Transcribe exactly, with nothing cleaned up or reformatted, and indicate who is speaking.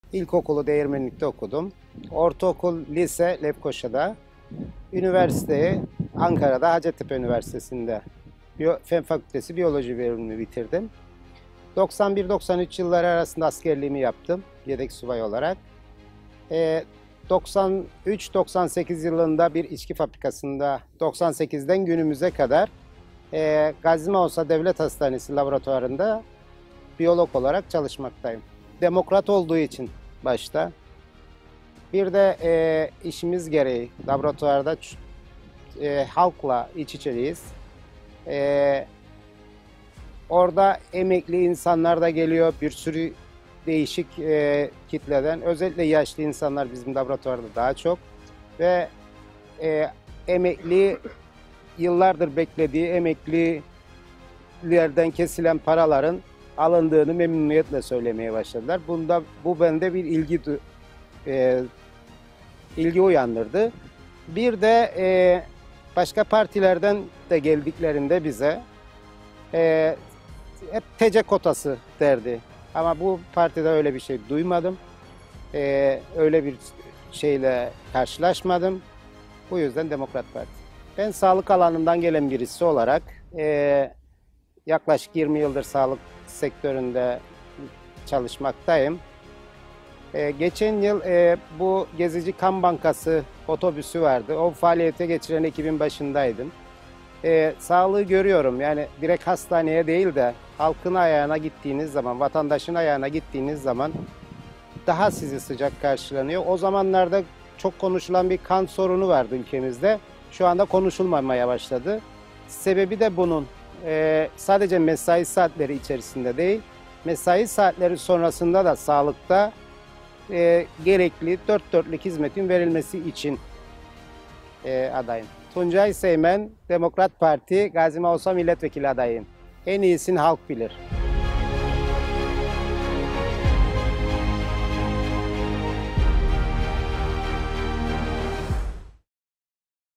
Speaker 1: İlkokulu Değirmenlik'te okudum. Ortaokul, lise Lefkoşa'da. Üniversiteyi Ankara'da Hacettepe Üniversitesi'nde Biyo- Fen Fakültesi Biyoloji bölümünü bitirdim. doksan bir doksan üç yılları arasında askerliğimi yaptım yedek subay olarak. Ee, doksan üç doksan sekiz yılında bir içki fabrikasında doksan sekizden günümüze kadar e, Gazi Mausa Devlet Hastanesi laboratuvarında biyolog olarak çalışmaktayım. Demokrat olduğu için başta. Bir de e, işimiz gereği laboratuvarda e, halkla iç içeyiz. E, orada emekli insanlar da geliyor, bir sürü değişik e, kitleden. Özellikle yaşlı insanlar bizim laboratuvarda daha çok. Ve e, emekli, yıllardır beklediği emeklilerden kesilen paraların alındığını memnuniyetle söylemeye başladılar. Bunda bu bende bir ilgi e, ilgi uyandırdı. Bir de e, başka partilerden de geldiklerinde bize e, hep T C kotası derdi. Ama bu partide öyle bir şey duymadım. E, öyle bir şeyle karşılaşmadım. Bu yüzden Demokrat Parti. Ben sağlık alanından gelen birisi olarak e, yaklaşık yirmi yıldır sağlık sektöründe çalışmaktayım. Ee, geçen yıl e, bu Gezici Kan Bankası otobüsü vardı. O faaliyete geçiren ekibin başındaydım. Ee, sağlığı görüyorum. Yani direkt hastaneye değil de halkın ayağına gittiğiniz zaman, vatandaşın ayağına gittiğiniz zaman daha sizi sıcak karşılanıyor. O zamanlarda çok konuşulan bir kan sorunu vardı ülkemizde. Şu anda konuşulmamaya başladı. Sebebi de bunun. Ee, sadece mesai saatleri içerisinde değil, mesai saatleri sonrasında da sağlıkta e, gerekli dört dörtlük hizmetin verilmesi için e, adayım. Tuncay Seymen, Demokrat Parti, Gazi Mausa Milletvekili adayım. En iyisini halk bilir.